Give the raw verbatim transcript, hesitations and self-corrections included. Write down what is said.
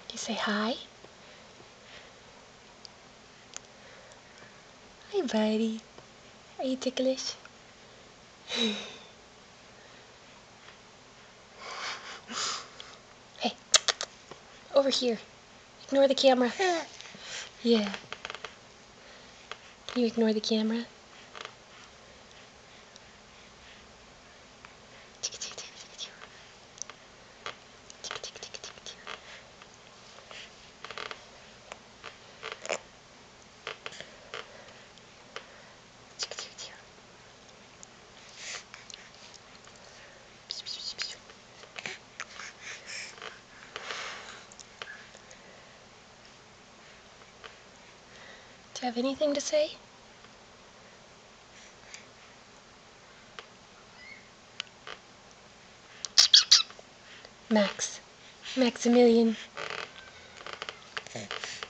You say hi? Hi, buddy. Are you ticklish? Hey, over here. Ignore the camera. Yeah. Can you ignore the camera? Do you have anything to say? Max. Maximilian.